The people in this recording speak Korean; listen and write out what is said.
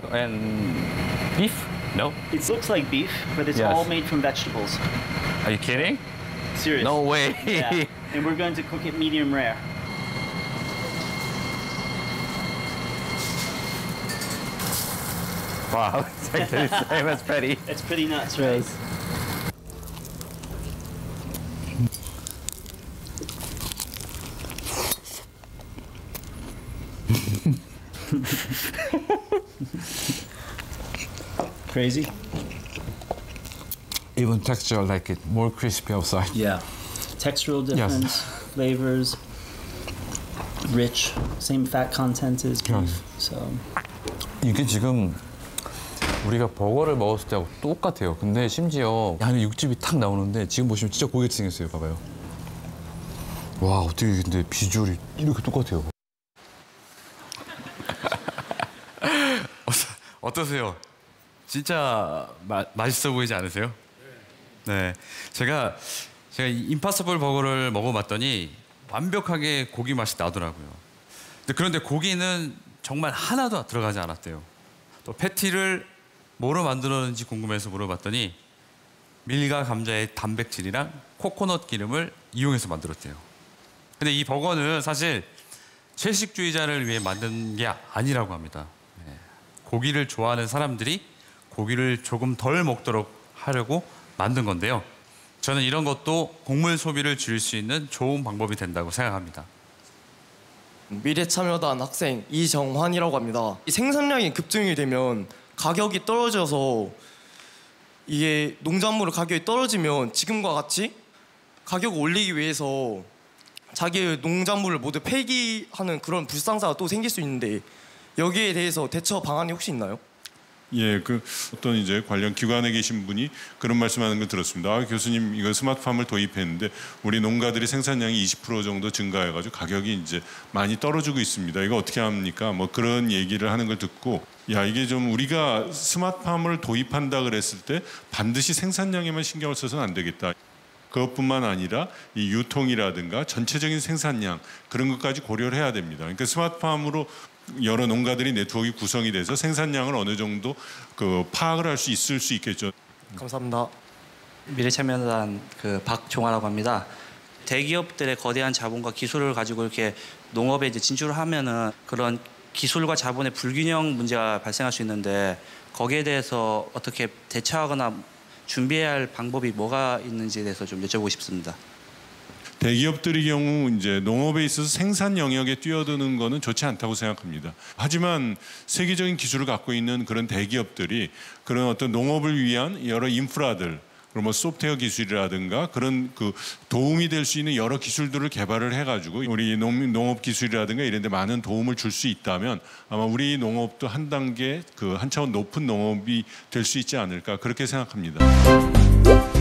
and beef? No? It looks like beef, but it's Yes. all made from vegetables. Are you kidding? Serious. No way. Yeah. And we're going to cook it medium rare. Wow, it's like the same as patty. It's pretty nuts, right? Crazy? Even texture like it, more crispy outside. Yeah. Textural difference, flavors, rich, same fat content as beef. So 이게 지금 우리가 버거를 먹었을 때하고 똑같아요. 근데 심지어 안에 육즙이 탁 나오는데 지금 보시면 진짜 고기같이 생겼어요. 봐봐요. 와, 어떻게 근데 비주얼이 이렇게 똑같아요. 어떠세요? 진짜 맛있어 보이지 않으세요? 네, 제가 이 임파서블 버거를 먹어봤더니 완벽하게 고기 맛이 나더라고요. 그런데 고기는 정말 하나도 들어가지 않았대요. 또 패티를 뭐로 만들었는지 궁금해서 물어봤더니 밀과 감자의 단백질이랑 코코넛 기름을 이용해서 만들었대요. 근데 이 버거는 사실 채식주의자를 위해 만든 게 아니라고 합니다. 고기를 좋아하는 사람들이 고기를 조금 덜 먹도록 하려고 만든 건데요. 저는 이런 것도 곡물 소비를 줄일 수 있는 좋은 방법이 된다고 생각합니다. 미래참여단 학생 이정환이라고 합니다. 이 생산량이 급증이 되면 가격이 떨어져서 이게 농작물 가격이 떨어지면 지금과 같이 가격을 올리기 위해서 자기의 농작물을 모두 폐기하는 그런 불상사가 또 생길 수 있는데 여기에 대해서 대처 방안이 혹시 있나요? 예, 그 어떤 이제 관련 기관에 계신 분이 그런 말씀하는 걸 들었습니다. 아, 교수님 이거 스마트팜을 도입했는데 우리 농가들이 생산량이 20% 정도 증가해가지고 가격이 이제 많이 떨어지고 있습니다. 이거 어떻게 합니까? 뭐 그런 얘기를 하는 걸 듣고 야, 이게 좀 우리가 스마트팜을 도입한다 그랬을 때 반드시 생산량에만 신경을 써서는 안 되겠다. 그것뿐만 아니라 이 유통이라든가 전체적인 생산량 그런 것까지 고려를 해야 됩니다. 그러니까 스마트팜으로 여러 농가들이 네트워크가 구성이 돼서 생산량을 어느 정도 파악을 할 수 있을 수 있겠죠. 감사합니다. 미래참여단 박종아라고 합니다. 대기업들의 거대한 자본과 기술을 가지고 이렇게 농업에 이제 진출을 하면은 그런 기술과 자본의 불균형 문제가 발생할 수 있는데 거기에 대해서 어떻게 대처하거나 준비해야 할 방법이 뭐가 있는지에 대해서 좀 여쭤보고 싶습니다. 대기업들의 경우 이제 농업에 있어서 생산 영역에 뛰어드는 거는 좋지 않다고 생각합니다. 하지만 세계적인 기술을 갖고 있는 그런 대기업들이 그런 어떤 농업을 위한 여러 인프라들, 그리고 뭐 소프트웨어 기술이라든가 그런 도움이 될 수 있는 여러 기술들을 개발을 해가지고 우리 농업 기술이라든가 이런 데 많은 도움을 줄 수 있다면 아마 우리 농업도 한 단계 한 차원 높은 농업이 될 수 있지 않을까 그렇게 생각합니다.